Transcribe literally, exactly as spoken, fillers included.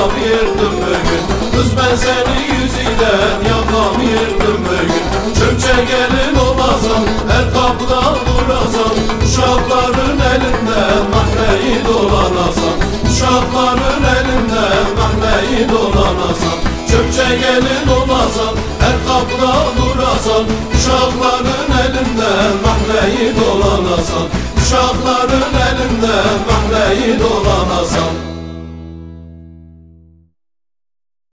yakamı yırttım bugün. Kız ben seni yüzünden yakamı yırttım bugün. Çöpçe gelin olasan, her kapıda durasan, uşakların elinden mahleyi dolanasan, uşakların elinden mahleyi dolanasan. Çöpçe gelin olasan, her kapıda durasan, uşakların elinden mahleyi dolanasan, uşakların elinden mahleyi dolanasan.